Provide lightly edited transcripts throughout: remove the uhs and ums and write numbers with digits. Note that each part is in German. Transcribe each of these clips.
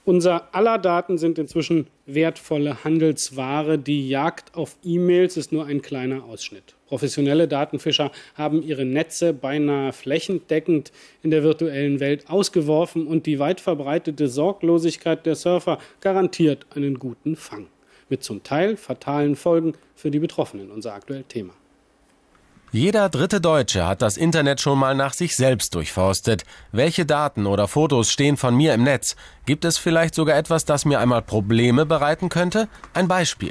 Unser aller Daten sind inzwischen wertvolle Handelsware. Die Jagd auf E-Mails ist nur ein kleiner Ausschnitt. Professionelle Datenfischer haben ihre Netze beinahe flächendeckend in der virtuellen Welt ausgeworfen und die weit verbreitete Sorglosigkeit der Surfer garantiert einen guten Fang. Mit zum Teil fatalen Folgen für die Betroffenen, unser aktuelles Thema. Jeder dritte Deutsche hat das Internet schon mal nach sich selbst durchforstet. Welche Daten oder Fotos stehen von mir im Netz? Gibt es vielleicht sogar etwas, das mir einmal Probleme bereiten könnte? Ein Beispiel.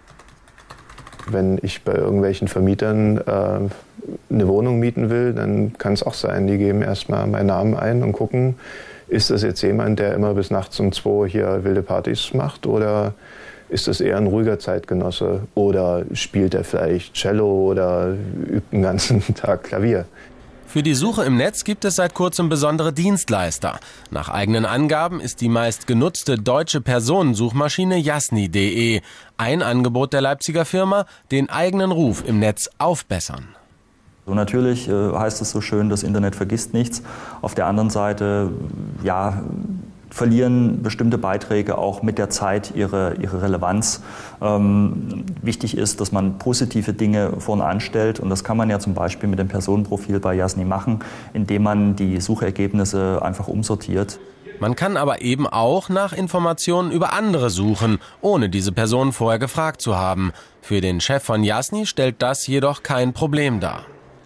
Wenn ich bei irgendwelchen Vermietern eine Wohnung mieten will, dann kann es auch sein, die geben erstmal meinen Namen ein und gucken, ist das jetzt jemand, der immer bis nachts um 2 hier wilde Partys macht, oder ist das eher ein ruhiger Zeitgenosse, oder spielt er vielleicht Cello oder übt den ganzen Tag Klavier? Für die Suche im Netz gibt es seit kurzem besondere Dienstleister. Nach eigenen Angaben ist die meist genutzte deutsche Personensuchmaschine Jasni.de. Ein Angebot der Leipziger Firma, den eigenen Ruf im Netz aufbessern. So, natürlich heißt es so schön, das Internet vergisst nichts. Auf der anderen Seite, ja, verlieren bestimmte Beiträge auch mit der Zeit ihre Relevanz. Wichtig ist, dass man positive Dinge vorne anstellt, und das kann man ja zum Beispiel mit dem Personenprofil bei Jasni machen, indem man die Suchergebnisse einfach umsortiert. Man kann aber eben auch nach Informationen über andere suchen, ohne diese Person vorher gefragt zu haben. Für den Chef von Jasni stellt das jedoch kein Problem dar.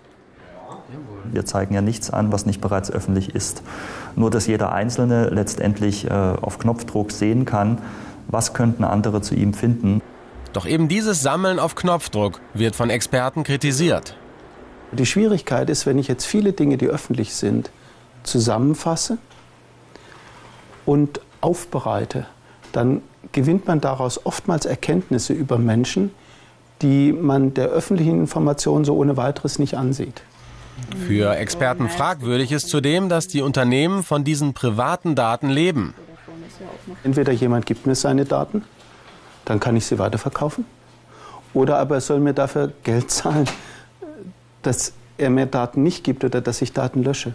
Wir zeigen ja nichts an, was nicht bereits öffentlich ist. Nur, dass jeder Einzelne letztendlich auf Knopfdruck sehen kann, was könnten andere zu ihm finden. Doch eben dieses Sammeln auf Knopfdruck wird von Experten kritisiert. Die Schwierigkeit ist, wenn ich jetzt viele Dinge, die öffentlich sind, zusammenfasse und aufbereite, dann gewinnt man daraus oftmals Erkenntnisse über Menschen, die man der öffentlichen Information so ohne weiteres nicht ansieht. Für Experten fragwürdig ist zudem, dass die Unternehmen von diesen privaten Daten leben. Entweder jemand gibt mir seine Daten, dann kann ich sie weiterverkaufen, oder aber er soll mir dafür Geld zahlen, dass er mir Daten nicht gibt oder dass ich Daten lösche.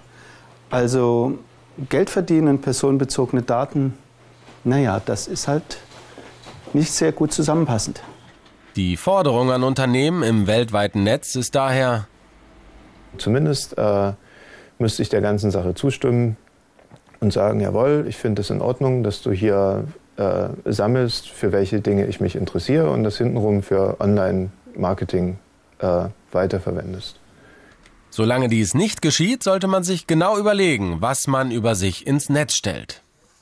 Also Geld verdienen und personenbezogene Daten, naja, das ist halt nicht sehr gut zusammenpassend. Die Forderung an Unternehmen im weltweiten Netz ist daher: Zumindest müsste ich der ganzen Sache zustimmen und sagen, jawohl, ich finde es in Ordnung, dass du hier sammelst, für welche Dinge ich mich interessiere, und das hintenrum für Online-Marketing weiterverwendest. Solange dies nicht geschieht, sollte man sich genau überlegen, was man über sich ins Netz stellt.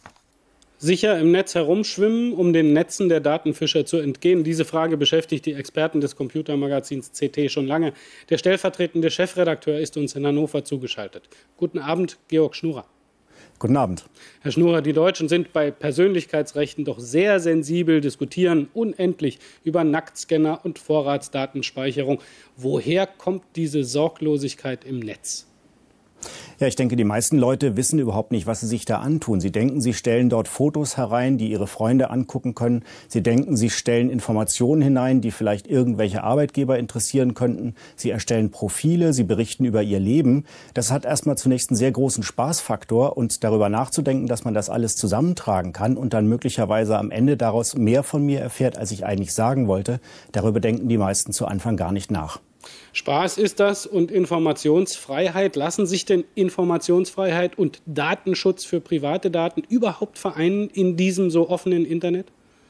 Sicher im Netz herumschwimmen, um den Netzen der Datenfischer zu entgehen? Diese Frage beschäftigt die Experten des Computermagazins CT schon lange. Der stellvertretende Chefredakteur ist uns in Hannover zugeschaltet. Guten Abend, Georg Schnurer. Guten Abend. Herr Schnurer, die Deutschen sind bei Persönlichkeitsrechten doch sehr sensibel, diskutieren unendlich über Nacktscanner und Vorratsdatenspeicherung. Woher kommt diese Sorglosigkeit im Netz? Ja, ich denke, die meisten Leute wissen überhaupt nicht, was sie sich da antun. Sie denken, sie stellen dort Fotos herein, die ihre Freunde angucken können. Sie denken, sie stellen Informationen hinein, die vielleicht irgendwelche Arbeitgeber interessieren könnten. Sie erstellen Profile, sie berichten über ihr Leben. Das hat erstmal zunächst einen sehr großen Spaßfaktor, und darüber nachzudenken, dass man das alles zusammentragen kann und dann möglicherweise am Ende daraus mehr von mir erfährt, als ich eigentlich sagen wollte, darüber denken die meisten zu Anfang gar nicht nach. Spaß ist das und Informationsfreiheit. Lassen sich denn Informationsfreiheit und Datenschutz für private Daten überhaupt vereinen in diesem so offenen Internet?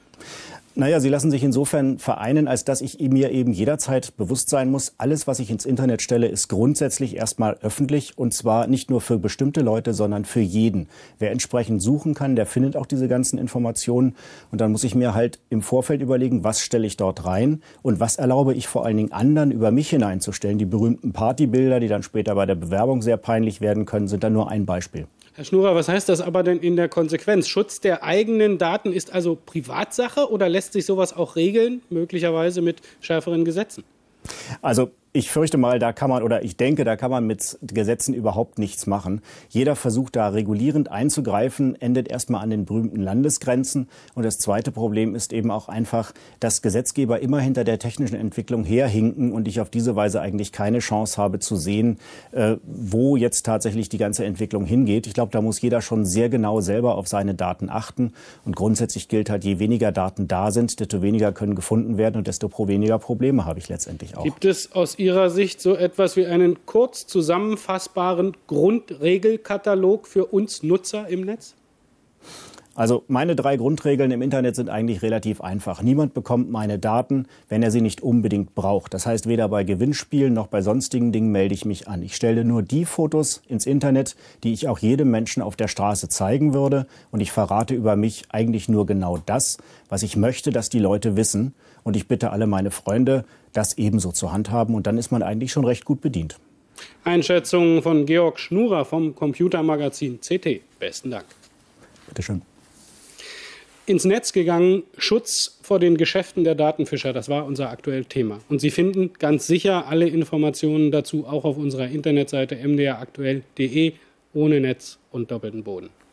Naja, sie lassen sich insofern vereinen, als dass ich mir eben jederzeit bewusst sein muss, alles, was ich ins Internet stelle, ist grundsätzlich erstmal öffentlich, und zwar nicht nur für bestimmte Leute, sondern für jeden. Wer entsprechend suchen kann, der findet auch diese ganzen Informationen, und dann muss ich mir halt im Vorfeld überlegen, was stelle ich dort rein und was erlaube ich vor allen Dingen anderen über mich hineinzustellen. Die berühmten Partybilder, die dann später bei der Bewerbung sehr peinlich werden können, sind dann nur ein Beispiel. Herr Schnurer, was heißt das aber denn in der Konsequenz? Schutz der eigenen Daten ist also Privatsache, oder lässt sich sowas auch regeln, möglicherweise mit schärferen Gesetzen? Also Ich fürchte mal, da kann man mit Gesetzen überhaupt nichts machen. Jeder Versuch, da regulierend einzugreifen, endet erstmal an den berühmten Landesgrenzen. Und das zweite Problem ist eben auch einfach, dass Gesetzgeber immer hinter der technischen Entwicklung herhinken und ich auf diese Weise eigentlich keine Chance habe zu sehen, wo jetzt tatsächlich die ganze Entwicklung hingeht. Ich glaube, da muss jeder schon sehr genau selber auf seine Daten achten. Und grundsätzlich gilt halt, je weniger Daten da sind, desto weniger können gefunden werden und desto weniger Probleme habe ich letztendlich auch. Gibt es aus Ihrer Sicht so etwas wie einen kurz zusammenfassbaren Grundregelkatalog für uns Nutzer im Netz? Also meine 3 Grundregeln im Internet sind eigentlich relativ einfach. Niemand bekommt meine Daten, wenn er sie nicht unbedingt braucht. Das heißt, weder bei Gewinnspielen noch bei sonstigen Dingen melde ich mich an. Ich stelle nur die Fotos ins Internet, die ich auch jedem Menschen auf der Straße zeigen würde. Und ich verrate über mich eigentlich nur genau das, was ich möchte, dass die Leute wissen. Und ich bitte alle meine Freunde, das ebenso zu handhaben. Und dann ist man eigentlich schon recht gut bedient. Einschätzung von Georg Schnurer vom Computermagazin CT. Besten Dank. Bitte schön. Ins Netz gegangen, Schutz vor den Geschäften der Datenfischer, das war unser aktuelles Thema. Und Sie finden ganz sicher alle Informationen dazu auch auf unserer Internetseite mdraktuell.de ohne Netz und doppelten Boden.